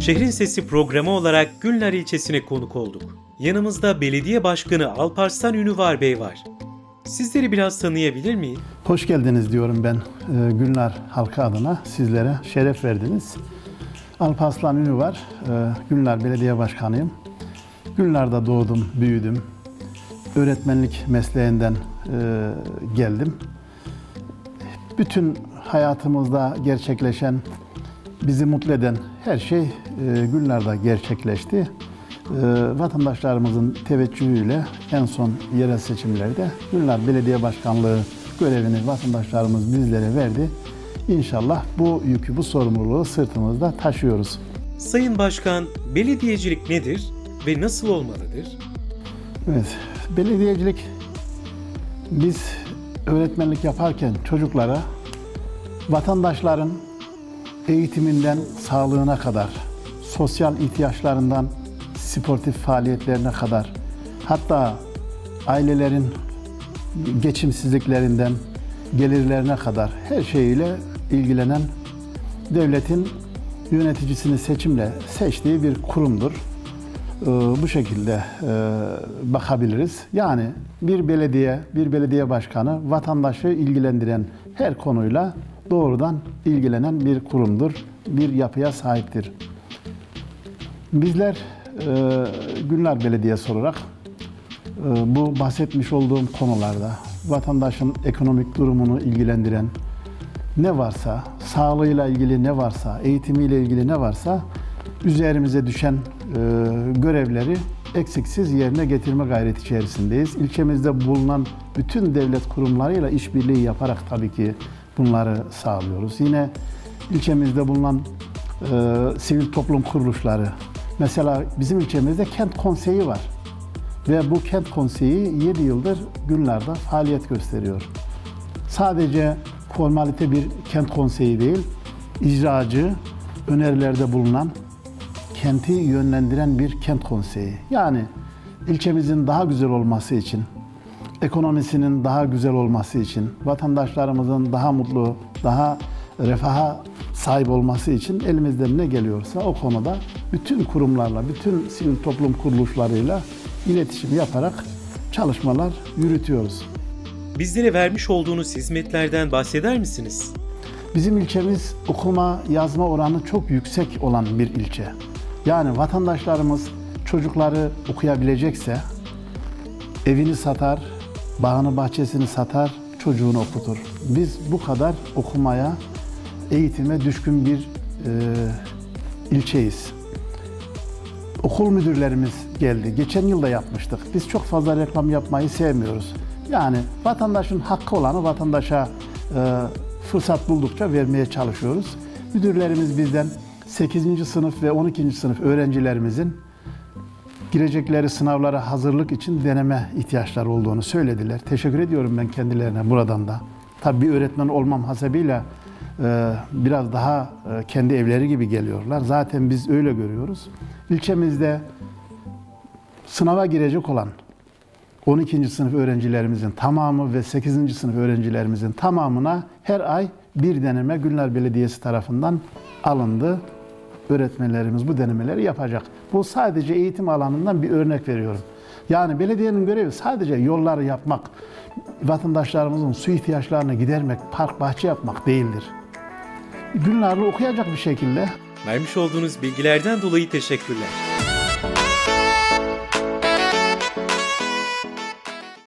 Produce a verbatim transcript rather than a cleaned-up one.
Şehrin Sesi programı olarak Gülnar ilçesine konuk olduk. Yanımızda Belediye Başkanı Alparslan Ünüvar Bey var. Sizleri biraz tanıyabilir miyim? Hoş geldiniz diyorum ben e, Gülnar halkı adına. Sizlere şeref verdiniz. Alparslan Ünüvar, e, Gülnar Belediye Başkanıyım. Gülnar'da doğdum, büyüdüm. Öğretmenlik mesleğinden e, geldim. Bütün hayatımızda gerçekleşen, bizi mutlu eden her şey e, Gülnar'da gerçekleşti. E, vatandaşlarımızın teveccühüyle en son yerel seçimlerde Gülnar Belediye Başkanlığı görevini vatandaşlarımız bizlere verdi. İnşallah bu yükü, bu sorumluluğu sırtımızda taşıyoruz. Sayın Başkan, belediyecilik nedir ve nasıl olmalıdır? Evet, belediyecilik, biz öğretmenlik yaparken çocuklara vatandaşların eğitiminden sağlığına kadar, sosyal ihtiyaçlarından sportif faaliyetlerine kadar, hatta ailelerin geçimsizliklerinden gelirlerine kadar her şeyiyle ilgilenen devletin yöneticisini seçimle seçtiği bir kurumdur. Bu şekilde bakabiliriz. Yani bir belediye, bir belediye başkanı vatandaşı ilgilendiren her konuyla doğrudan ilgilenen bir kurumdur, bir yapıya sahiptir. Bizler Gülnar Belediyesi olarak bu bahsetmiş olduğum konularda vatandaşın ekonomik durumunu ilgilendiren ne varsa, sağlığıyla ilgili ne varsa, eğitimiyle ilgili ne varsa üzerimize düşen görevleri eksiksiz yerine getirme gayreti içerisindeyiz. İlçemizde bulunan bütün devlet kurumlarıyla işbirliği yaparak tabii ki bunları sağlıyoruz. Yine ilçemizde bulunan e, sivil toplum kuruluşları, mesela bizim ilçemizde kent konseyi var ve bu kent konseyi yedi yıldır Gülnar'da faaliyet gösteriyor. Sadece formalite bir kent konseyi değil, icracı, önerilerde bulunan, kenti yönlendiren bir kent konseyi. Yani ilçemizin daha güzel olması için, ekonomisinin daha güzel olması için, vatandaşlarımızın daha mutlu, daha refaha sahip olması için elimizden ne geliyorsa o konuda bütün kurumlarla, bütün sivil toplum kuruluşlarıyla iletişim yaparak çalışmalar yürütüyoruz. Bizlere vermiş olduğunuz hizmetlerden bahseder misiniz? Bizim ilçemiz okuma, yazma oranı çok yüksek olan bir ilçe. Yani vatandaşlarımız çocukları okuyabilecekse evini satar, bağını bahçesini satar, çocuğunu okutur. Biz bu kadar okumaya, eğitime düşkün bir e, ilçeyiz. Okul müdürlerimiz geldi. Geçen yıl da yapmıştık. Biz çok fazla reklam yapmayı sevmiyoruz. Yani vatandaşın hakkı olanı vatandaşa e, fırsat buldukça vermeye çalışıyoruz. Müdürlerimiz bizden sekizinci sınıf ve on ikinci sınıf öğrencilerimizin girecekleri sınavlara hazırlık için deneme ihtiyaçları olduğunu söylediler. Teşekkür ediyorum ben kendilerine buradan da. Tabii bir öğretmen olmam hasebiyle e, biraz daha e, kendi evleri gibi geliyorlar. Zaten biz öyle görüyoruz. İlçemizde sınava girecek olan on ikinci sınıf öğrencilerimizin tamamı ve sekizinci sınıf öğrencilerimizin tamamına her ay bir deneme Gülnar Belediyesi tarafından alındı. Öğretmenlerimiz bu denemeleri yapacak. Bu sadece eğitim alanından bir örnek veriyorum. Yani belediyenin görevi sadece yolları yapmak, vatandaşlarımızın su ihtiyaçlarını gidermek, park, bahçe yapmak değildir. Gülnar'ı okuyacak bir şekilde. Vermiş olduğunuz bilgilerden dolayı teşekkürler.